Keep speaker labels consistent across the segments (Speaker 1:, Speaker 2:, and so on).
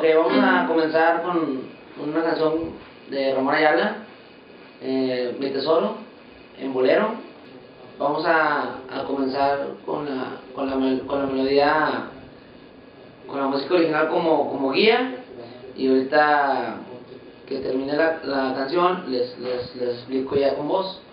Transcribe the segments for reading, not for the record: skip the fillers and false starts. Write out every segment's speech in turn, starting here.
Speaker 1: Ok, vamos a comenzar con una canción de Ramón Ayala, Mi Tesoro, en bolero. Vamos a comenzar con la melodía, con la música original como guía, y ahorita que termine la canción les explico ya con voz.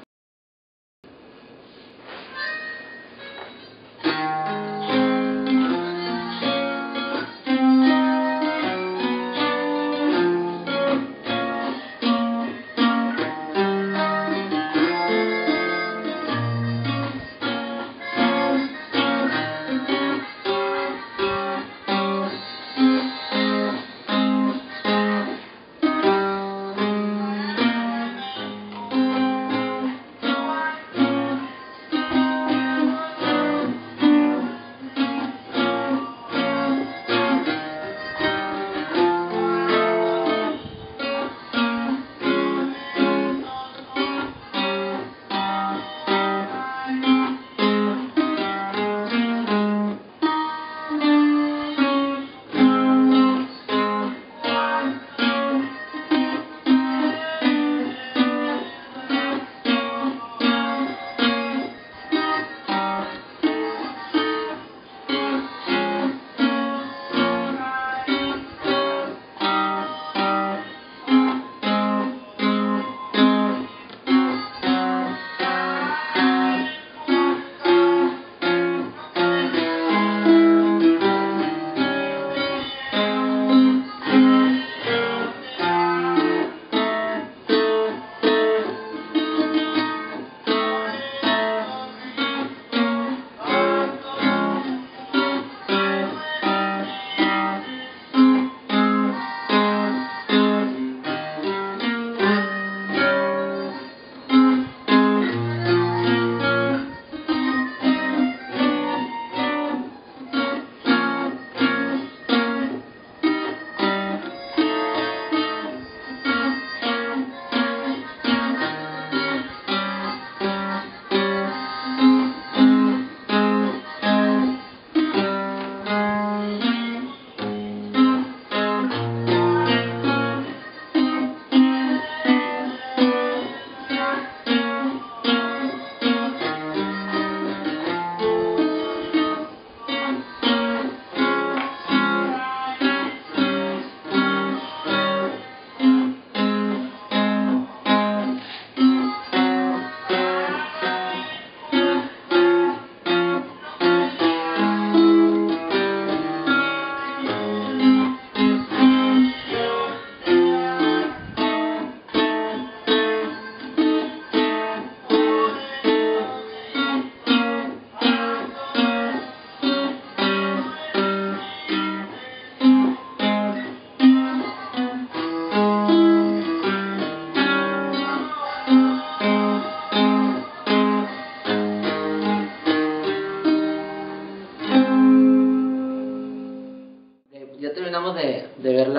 Speaker 1: Ya terminamos de ver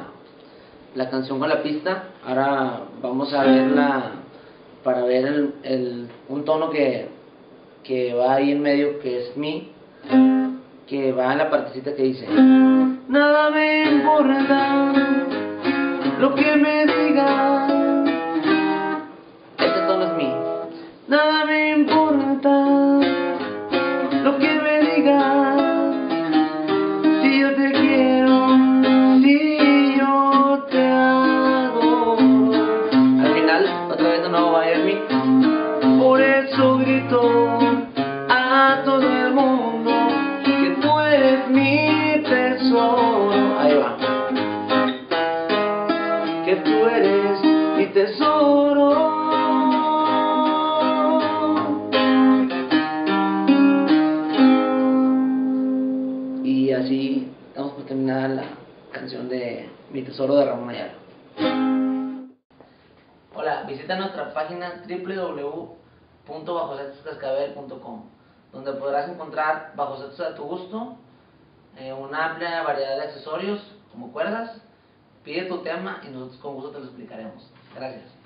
Speaker 1: la canción con la pista. Ahora vamos a verla para ver un tono que va ahí en medio, que es mi, que va en la partecita que dice: nada me importa lo que me digan. Este tono es mi. Nada me importa lo que me digan. Si yo te quiero, si yo te adoro. Al final, otra vez de nuevo va a ir mi. Por eso grito a todo el mundo que tú eres mi tesoro. Ahí va. Que tú eres mi tesoro. Y así damos por terminada la canción de Mi Tesoro de Ramón Ayala. Hola, visita nuestra página www.bajosetoscascabel.com, donde podrás encontrar bajosetos a tu gusto, una amplia variedad de accesorios como cuerdas. Pide tu tema y nosotros con gusto te lo explicaremos. Gracias.